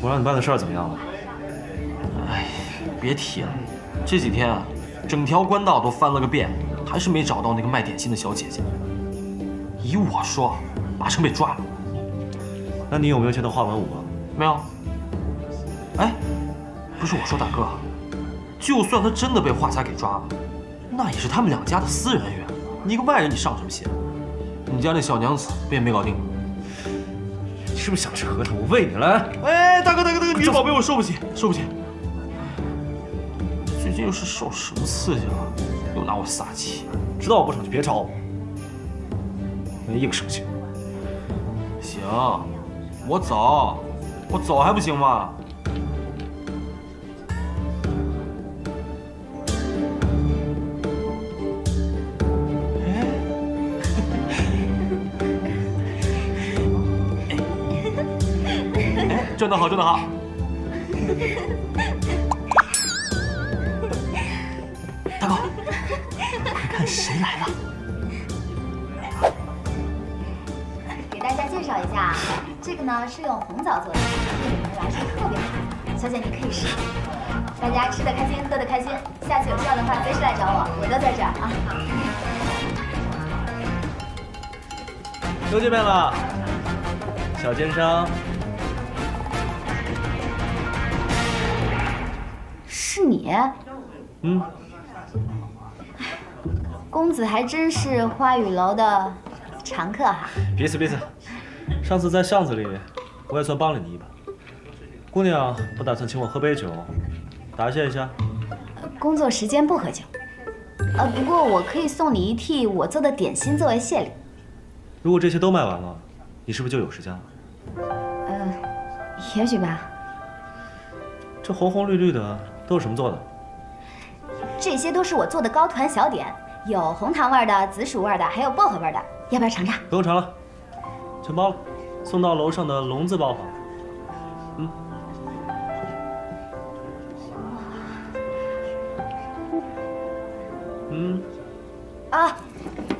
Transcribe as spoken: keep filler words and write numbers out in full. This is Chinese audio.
我让你办的事儿怎么样了？ 哎，别提了，这几天啊，整条官道都翻了个遍，还是没找到那个卖点心的小姐姐。依我说，八成被抓了。 那你有没有见到华文武啊？ 没有。哎，不是我说，大哥，就算他真的被华才给抓了，那也是他们两家的私人恩怨，你一个外人，你上什么心？你家那小娘子不也没搞定吗？ 你是不是想吃核桃？我喂你来。 哎，大哥大哥大哥，女宝贝，我受不起，受不起。最近又是受什么刺激了？又拿我撒气。 知道我不爽就别找我。没硬生性。 行，我走，我走还不行吗？转得好，转得好。大哥，快看谁来了！ 给大家介绍一下，这个呢是用红枣做的，对女人来说特别好。小姐你可以试。大家吃的开心，喝的开心。下次有需要的话，随时来找我，我都在这儿啊。 又见面了，小奸商。 是你？ 嗯。 公子还真是花雨楼的常客哈。 彼此彼此。上次在巷子里，我也算帮了你一把。姑娘不打算请我喝杯酒，答谢一下。 工作时间不喝酒。呃，不过我可以送你一屉我做的点心作为谢礼。 如果这些都卖完了，你是不是就有时间了？ 呃，也许吧。 这红红绿绿的都是什么做的？ 这些都是我做的糕团小点，有红糖味的、紫薯味的，还有薄荷味的，要不要尝尝？ 不用尝了，全包了，送到楼上的龙字包房。嗯。嗯。 啊，